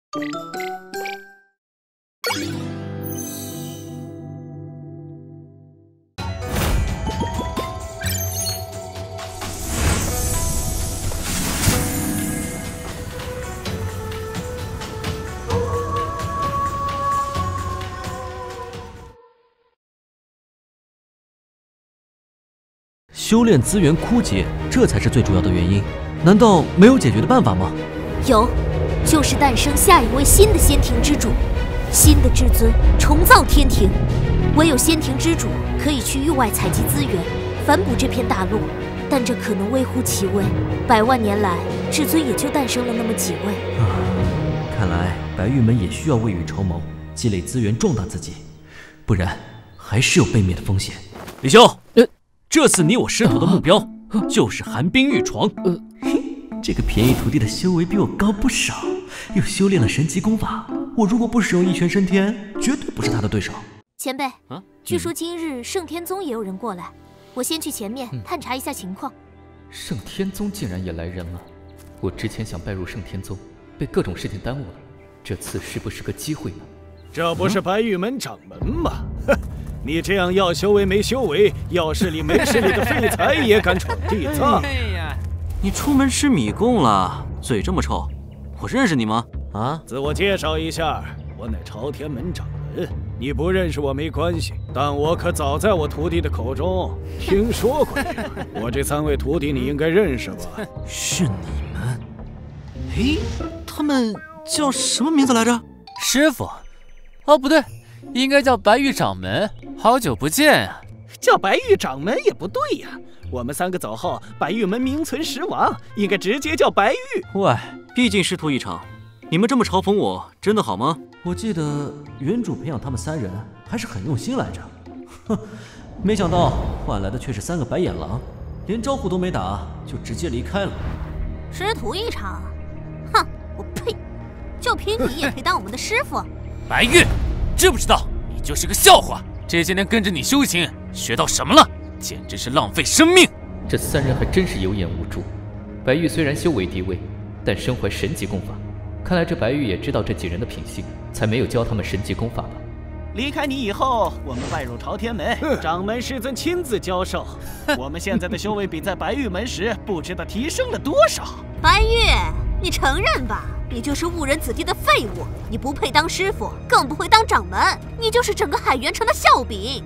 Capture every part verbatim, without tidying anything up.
修炼资源枯竭，这才是最主要的原因。难道没有解决的办法吗？ 有，就是诞生下一位新的仙庭之主，新的至尊重造天庭。唯有仙庭之主可以去域外采集资源，反哺这片大陆。但这可能微乎其微，百万年来，至尊也就诞生了那么几位。 啊，看来白玉门也需要未雨绸缪，积累资源壮大自己，不然还是有被灭的风险。李修，呃。 这次你我师徒的目标就是寒冰玉床。呃，嘿，这个便宜徒弟的修为比我高不少，又修炼了神级功法。我如果不使用一拳升天，绝对不是他的对手。 前辈，啊，据说今日圣天宗也有人过来，我先去前面探查一下情况。 圣天宗竟然也来人了！我之前想拜入圣天宗，被各种事情耽误了，这次是不是个机会呢？ 这不是白玉门掌门吗？哼！ 你这样要修为没修为，要势力没势力的废材也敢闯地藏？ 哎呀，你出门吃米供了，嘴这么臭，我认识你吗？啊， 自我介绍一下，我乃朝天门掌门。你不认识我没关系，但我可早在我徒弟的口中听说过你了。我这三位徒弟你应该认识吧？ 是你们？哎，他们叫什么名字来着？ 师傅？哦，不对。 应该叫白玉掌门，好久不见啊！ 叫白玉掌门也不对呀，我们三个走后，白玉门名存实亡，应该直接叫白玉。 喂，毕竟师徒一场，你们这么嘲讽我，真的好吗？我记得原主培养他们三人还是很用心来着，哼，没想到换来的却是三个白眼狼，连招呼都没打就直接离开了。 师徒一场，哼，我呸！就凭你也配当我们的师傅？ 白玉。 知不知道你就是个笑话？这些年跟着你修行，学到什么了？简直是浪费生命！ 这三人还真是有眼无珠。白玉虽然修为低微，但身怀神级功法，看来这白玉也知道这几人的品性，才没有教他们神级功法吧。 离开你以后，我们拜入朝天门，掌门师尊亲自教授。我们现在的修为比在白玉门时不知道提升了多少。 白玉，你承认吧？ 你就是误人子弟的废物，你不配当师傅，更不会当掌门，你就是整个海原城的笑柄。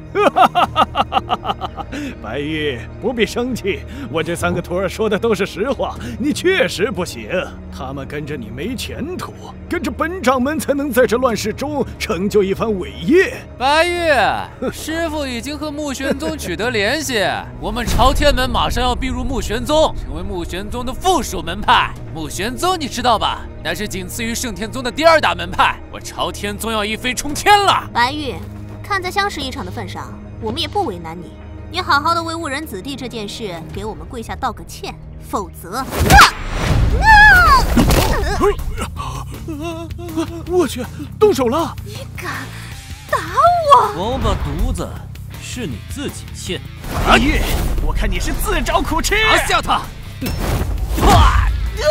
白玉，不必生气，我这三个徒儿说的都是实话，你确实不行，他们跟着你没前途，跟着本掌门才能在这乱世中成就一番伟业。 白玉，师傅已经和木玄宗取得联系，我们朝天门马上要并入木玄宗，成为木玄宗的附属门派。木玄宗你知道吧？ 那是仅次于圣天宗的第二大门派，我朝天宗要一飞冲天了。 白玉，看在相识一场的份上，我们也不为难你。你好好的为误人子弟这件事给我们跪下道个歉，否则……啊啊、我去，动手了！ 你敢打我？ 王八犊子，是你自己欠。 白玉，我看你是自找苦吃！ 拿下他！ 啊！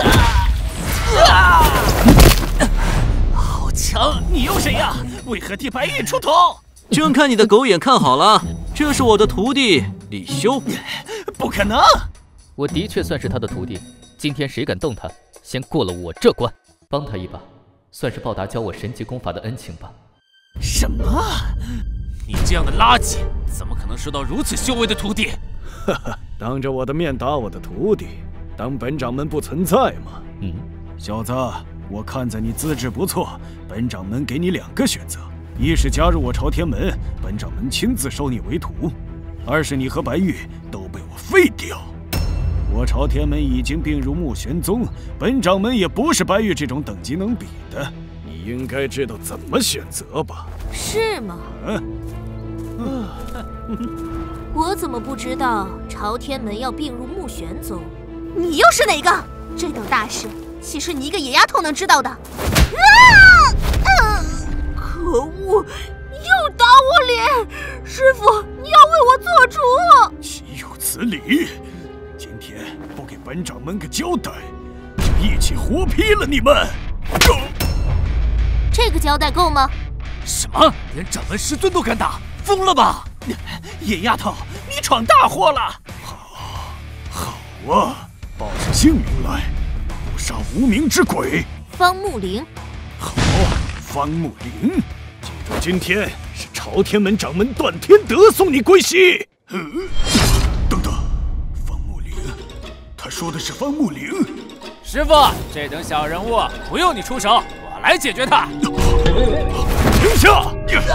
啊！好强！你又谁呀？为何替白玉出头？ 真看你的狗眼看好了，这是我的徒弟李修。 不可能！ 我的确算是他的徒弟，今天谁敢动他，先过了我这关，帮他一把，算是报答教我神级功法的恩情吧。 什么？ 你这样的垃圾，怎么可能收到如此修为的徒弟？ 哈哈，当着我的面打我的徒弟，当本掌门不存在吗？ 嗯， 小子，我看在你资质不错，本掌门给你两个选择：一是加入我朝天门，本掌门亲自收你为徒；二是你和白玉都被我废掉。我朝天门已经并入木玄宗，本掌门也不是白玉这种等级能比的，你应该知道怎么选择吧？ 是吗？ 嗯。 我怎么不知道朝天门要并入木玄宗？你又是哪个？这等大事，岂是你一个野丫头能知道的？啊！啊可恶！又打我脸！师傅，你要为我做主！ 岂有此理！今天不给本掌门个交代，就一起活劈了你们！ 这个交代够吗？ 什么？连掌门师尊都敢打？疯了吧！ 野丫头，你闯大祸了！ 好啊，报出姓名来，捕杀无名之鬼。 方木灵。 好，方木灵，记住今天是朝天门掌门段天德送你归西。嗯，等等，方木灵，他说的是方木灵。 师傅，这等小人物不用你出手，我来解决他。 停下！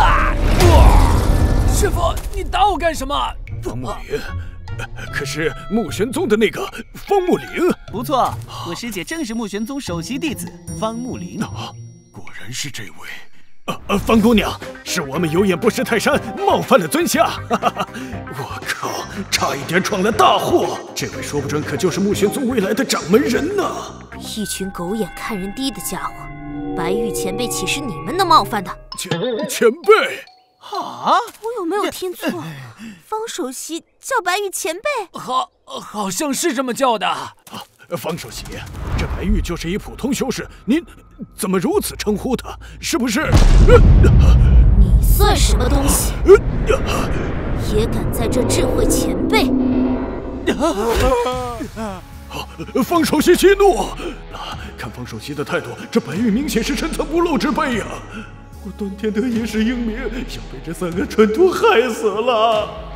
师傅，你打我干什么？ 方木灵，可是木玄宗的那个方木灵。 不错，我师姐正是木玄宗首席弟子方木灵。 啊，果然是这位。啊啊，方姑娘，是我们有眼不识泰山，冒犯了尊下。哈哈哈，我靠，差一点闯了大祸。这位说不准可就是木玄宗未来的掌门人呢。 一群狗眼看人低的家伙，白玉前辈岂是你们能冒犯的？ 前前辈。 啊！ 我有没有听错？方首席叫白玉前辈？ 好，好像是这么叫的。啊， 方首席，这白玉就是一普通修士，您怎么如此称呼他？是不是？ 你算什么东西？也敢在这智慧前辈？ 方首席息怒！啊，看方首席的态度，这白玉明显是深藏不露之辈呀。我段天德也是英明，要被这三个蠢徒害死了。